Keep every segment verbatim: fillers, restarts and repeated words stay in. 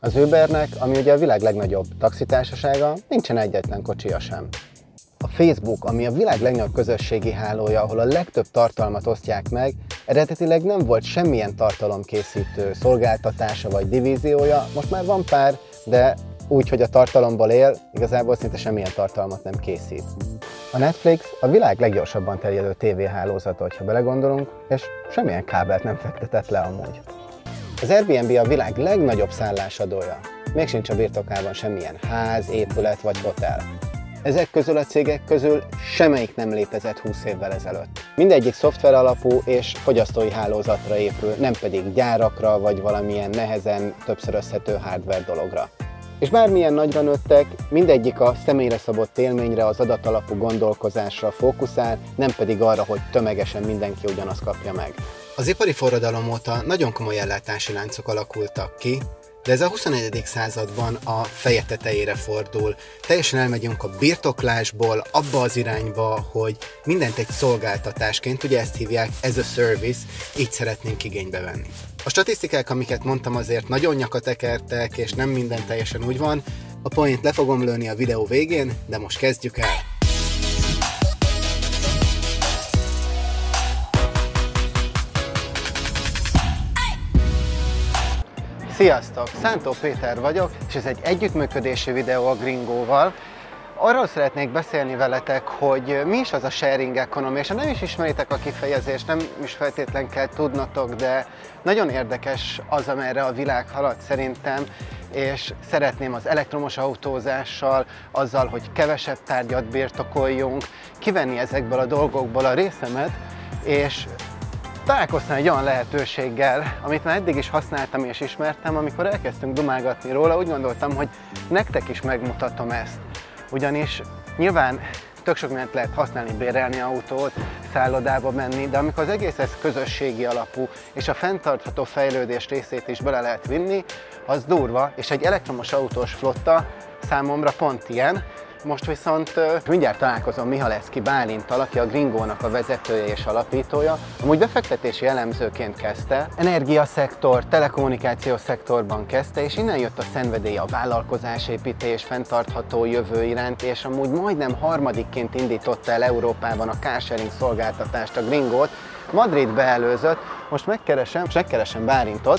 Az Ubernek, ami ugye a világ legnagyobb taxitársasága, nincsen egyetlen kocsia sem. A Facebook, ami a világ legnagyobb közösségi hálója, ahol a legtöbb tartalmat osztják meg, eredetileg nem volt semmilyen tartalomkészítő szolgáltatása vagy divíziója, most már van pár, de úgy, hogy a tartalomból él, igazából szinte semmilyen tartalmat nem készít. A Netflix a világ leggyorsabban terjedő tévéhálózata, ha belegondolunk, és semmilyen kábelt nem fektetett le amúgy. Az Airbnb a világ legnagyobb szállásadója, még sincs a birtokában semmilyen ház, épület vagy hotel. Ezek közül a cégek közül semmelyik nem létezett húsz évvel ezelőtt. Mindegyik szoftver alapú és fogyasztói hálózatra épül, nem pedig gyárakra vagy valamilyen nehezen többszörözhető hardware dologra. És bármilyen nagyra nőttek, mindegyik a személyre szabott élményre, az adatalapú gondolkozásra fókuszál, nem pedig arra, hogy tömegesen mindenki ugyanazt kapja meg. Az ipari forradalom óta nagyon komoly ellátási láncok alakultak ki, de ez a huszonegyedik században a feje tetejére fordul. Teljesen elmegyünk a birtoklásból abba az irányba, hogy mindent egy szolgáltatásként, ugye ezt hívják as a service, így szeretnénk igénybe venni. A statisztikák, amiket mondtam, azért nagyon nyakatekertek, és nem minden teljesen úgy van. A point le fogom lőni a videó végén, de most kezdjük el. Sziasztok! Szántó Péter vagyok, és ez egy együttműködési videó a Gringóval. Arról szeretnék beszélni veletek, hogy mi is az a sharing economy, és ha nem is ismeritek a kifejezést, nem is feltétlen kell tudnotok, de nagyon érdekes az, amerre a világ halad szerintem, és szeretném az elektromos autózással, azzal, hogy kevesebb tárgyat birtokoljunk, kivenni ezekből a dolgokból a részemet, és találkoztam egy olyan lehetőséggel, amit már eddig is használtam és ismertem, amikor elkezdtünk dumálgatni róla, úgy gondoltam, hogy nektek is megmutatom ezt. Ugyanis nyilván tök sok mindent lehet használni, bérelni autót, szállodába menni, de amikor az egész ez közösségi alapú, és a fenntartható fejlődés részét is bele lehet vinni, az durva, és egy elektromos autós flotta számomra pont ilyen. Most viszont uh, mindjárt találkozom Mihalecki Bálinttal, aki a Gringónak a vezetője és alapítója. Amúgy befektetési elemzőként kezdte, energiaszektor, telekommunikációs szektorban kezdte, és innen jött a szenvedély a vállalkozásépítés, fenntartható jövő iránt, és amúgy majdnem harmadikként indította el Európában a carsharing szolgáltatást, a Gringót. Madridbe előzött, most megkeresem, most megkeresem Bálintot.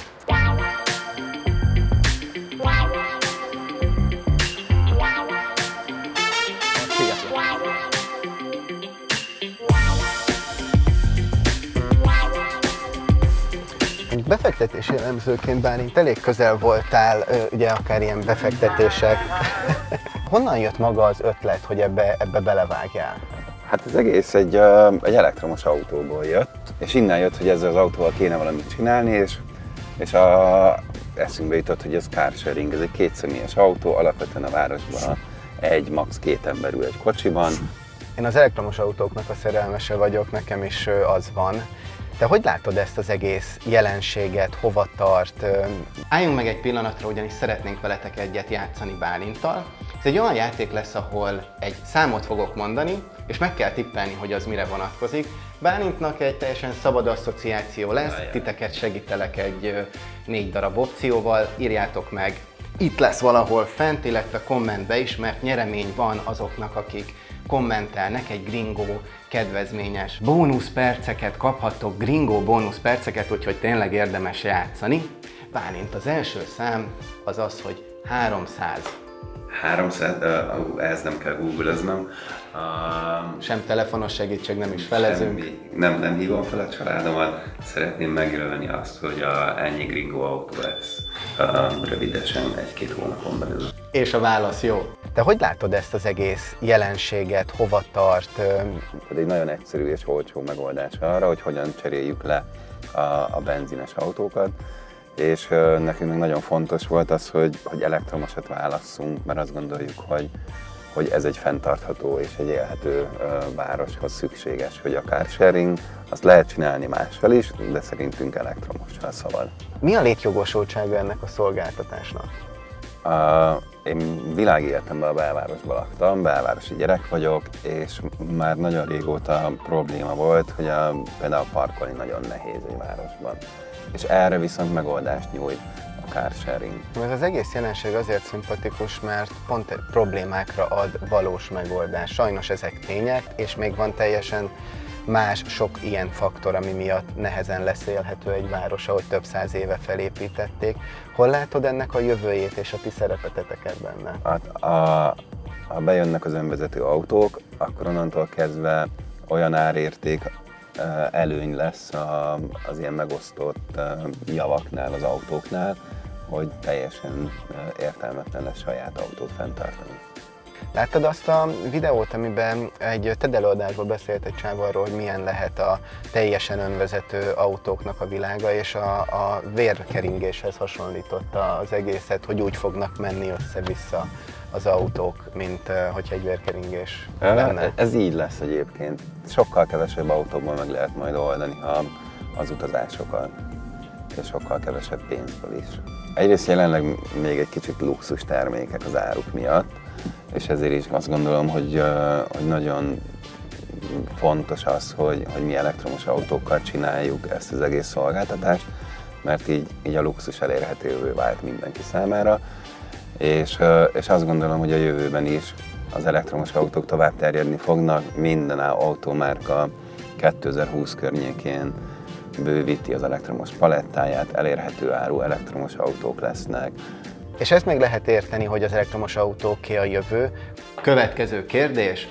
Befektetési elemzőként, Bálint, elég közel voltál, ugye akár ilyen befektetések. Honnan jött maga az ötlet, hogy ebbe, ebbe belevágjál? Hát az egész egy, egy elektromos autóból jött, és innen jött, hogy ezzel az autóval kéne valamit csinálni, és, és a, eszünkbe jutott, hogy ez carsharing, ez egy kétszemélyes autó, alapvetően a városban egy, max. Két ember ül egy kocsiban. Én az elektromos autóknak a szerelmese vagyok, nekem is az van. Te hogy látod ezt az egész jelenséget, hova tart? Álljunk meg egy pillanatra, ugyanis szeretnénk veletek egyet játszani Bálinttal. Ez egy olyan játék lesz, ahol egy számot fogok mondani, és meg kell tippelni, hogy az mire vonatkozik. Bálintnak egy teljesen szabad asszociáció lesz, titeket segítelek egy négy darab opcióval, írjátok meg. Itt lesz valahol fent, illetve kommentbe is, mert nyeremény van azoknak, akik kommentelnek, egy Gringó kedvezményes bónuszperceket kaphattok, Gringó bónuszperceket, úgyhogy tényleg érdemes játszani. Bálint, az első szám az az, hogy háromszáz. háromszáz? Uh, ez nem kell googleznem. Uh, Sem telefonos segítség, nem is felezünk. Semmi, nem, nem hívom fel a családomat. Szeretném megjelölni azt, hogy a, ennyi Gringó autó lesz uh, rövidesen, egy-két hónapon belül. És a válasz jó. Te hogy látod ezt az egész jelenséget, hova tart? Ez egy nagyon egyszerű és olcsó megoldás arra, hogy hogyan cseréljük le a, a benzines autókat. És uh, nekünk még nagyon fontos volt az, hogy, hogy elektromosat válasszunk, mert azt gondoljuk, hogy, hogy ez egy fenntartható és egy élhető uh, városhoz szükséges, hogy a carsharing azt lehet csinálni mással is, de szerintünk elektromossal szabad. Mi a létjogosultsága ennek a szolgáltatásnak? Uh, én világéletemben a belvárosban laktam, belvárosi gyerek vagyok, és már nagyon régóta probléma volt, hogy a, például parkolni nagyon nehéz egy városban. És erre viszont megoldást nyújt a carsharing. Ez az egész jelenség azért szimpatikus, mert pont egy problémákra ad valós megoldást. Sajnos ezek tények, és még van teljesen más sok ilyen faktor, ami miatt nehezen lesz élhető egy város, ahogy több száz éve felépítették. Hol látod ennek a jövőjét és a ti szerepetetek benne? Hát, a, ha bejönnek az önvezető autók, akkor onnantól kezdve olyan árérték előny lesz az ilyen megosztott javaknál, az autóknál, hogy teljesen értelmetlen lesz saját autót fenntartani. Láttad azt a videót, amiben egy TED előadásban beszélt egy csáv arról, hogy milyen lehet a teljesen önvezető autóknak a világa, és a, a vérkeringéshez hasonlította az egészet, hogy úgy fognak menni össze-vissza az autók, mint hogyha egy vérkeringés lenne. Ez így lesz egyébként. Sokkal kevesebb autóból meg lehet majd oldani ha az utazásokat, és sokkal kevesebb pénzből is. Egyrészt jelenleg még egy kicsit luxus termékek az áruk miatt, és ezért is azt gondolom, hogy, hogy nagyon fontos az, hogy, hogy mi elektromos autókkal csináljuk ezt az egész szolgáltatást, mert így, így a luxus elérhetővé vált mindenki számára, és, és azt gondolom, hogy a jövőben is az elektromos autók tovább terjedni fognak, minden autómárka kétezer-húsz környékén bővíti az elektromos palettáját, elérhető áru elektromos autók lesznek. És ezt meg lehet érteni, hogy az elektromos autóké a jövő. Következő kérdés,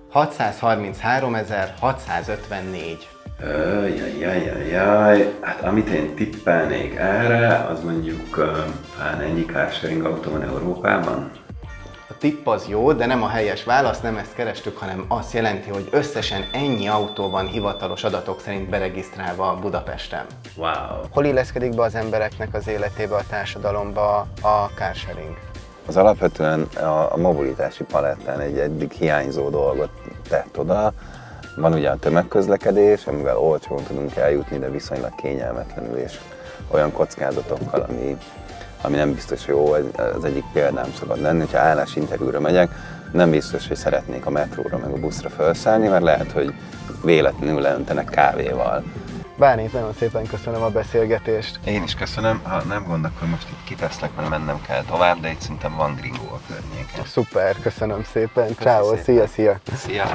hatszázharmincháromezer-hatszázötvennégy. Jajjajjajjaj, hát amit én tippelnék erre, az mondjuk talán ennyi carsharing autó van Európában. A tipp az jó, de nem a helyes válasz, nem ezt kerestük, hanem azt jelenti, hogy összesen ennyi autó van hivatalos adatok szerint beregisztrálva Budapesten. Wow! Hol illeszkedik be az embereknek az életébe, a társadalomba a carsharing? Az alapvetően a, a mobilitási palettán egy eddig hiányzó dolgot tett oda. Van ugye a tömegközlekedés, amivel olcsón tudunk eljutni, de viszonylag kényelmetlenül és olyan kockázatokkal, ami, ami nem biztos jó. Az egyik példám szabad lenni, hogyha állásinterjúra megyek, nem biztos, hogy szeretnék a metróra meg a buszra felszállni, mert lehet, hogy véletlenül leöntenek kávéval. Bálint, nagyon szépen köszönöm a beszélgetést. Én is köszönöm, ha nem gond, akkor most itt kiteszlek, mert mennem kell tovább, de itt szerintem van gringó a környéken. Szuper, köszönöm szépen. Ciao, szia, szia. Szia.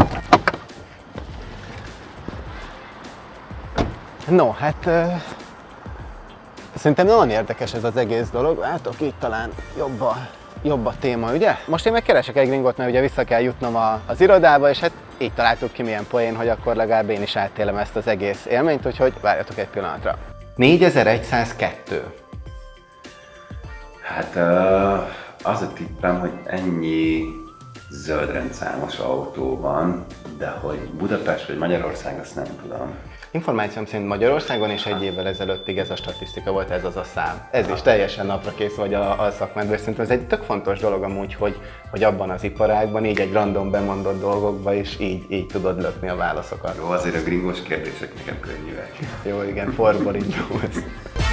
No, hát uh, szerintem nagyon érdekes ez az egész dolog. Látok, így talán jobb a, jobb a téma, ugye? Most én meg keresek egy gringot, mert ugye vissza kell jutnom a, az irodába, és hát így találtuk ki milyen poén, hogy akkor legalább én is átélem ezt az egész élményt, úgyhogy várjatok egy pillanatra. négyezer-egyszázkettő. Hát uh, az a tippem, hogy ennyi zöldrendszámos autó van, de hogy Budapest vagy Magyarország, azt nem tudom. Információm szerint Magyarországon és egy évvel ezelőttig ez a statisztika volt, ez az a szám. Ez is teljesen napra kész vagy a, a szakmádban, és szerintem ez egy tök fontos dolog amúgy, hogy, hogy abban az iparágban, így egy random bemondott dolgokba is így, így tudod lökni a válaszokat. Jó, azért a gringós kérdések nekem könnyűek. Jó, igen, forborító ez.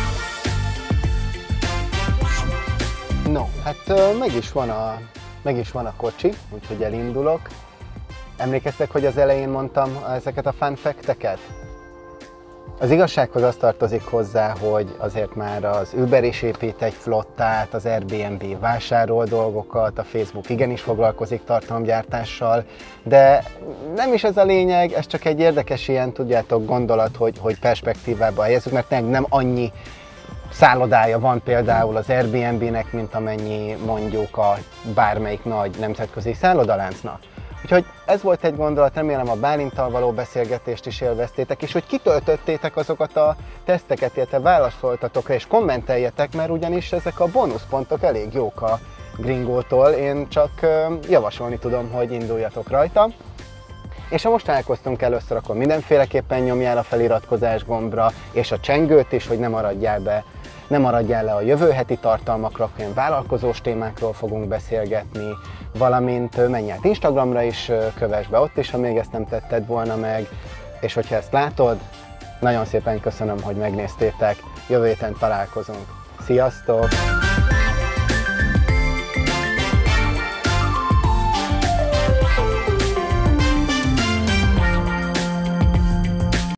No, hát meg is van a, meg is van a kocsi, úgyhogy elindulok. Emlékeztek, hogy az elején mondtam ezeket a fun fact-eket? Az igazsághoz az tartozik hozzá, hogy azért már az Uber is épít egy flottát, az Airbnb vásárol dolgokat, a Facebook igenis foglalkozik tartalomgyártással, de nem is ez a lényeg, ez csak egy érdekes ilyen, tudjátok, gondolat, hogy, hogy perspektívába helyezzük, mert nem, nem annyi szállodája van például az Airbnb-nek, mint amennyi mondjuk a bármelyik nagy nemzetközi szállodaláncnak. Úgyhogy ez volt egy gondolat, remélem a Bálinttal való beszélgetést is élveztétek, és hogy kitöltöttétek azokat a teszteket, illetve válaszoltatok rá, és kommenteljetek, mert ugyanis ezek a bónuszpontok elég jók a Gringótól, én csak javasolni tudom, hogy induljatok rajta. És ha most találkoztunk először, akkor mindenféleképpen nyomjál a feliratkozás gombra, és a csengőt is, hogy ne maradjál be, ne maradjál le a jövő heti tartalmakra, olyan vállalkozós témákról fogunk beszélgetni, valamint menj át Instagramra is, kövess be ott is, ha még ezt nem tetted volna meg, és hogyha ezt látod, nagyon szépen köszönöm, hogy megnéztétek, jövő héten találkozunk. Sziasztok!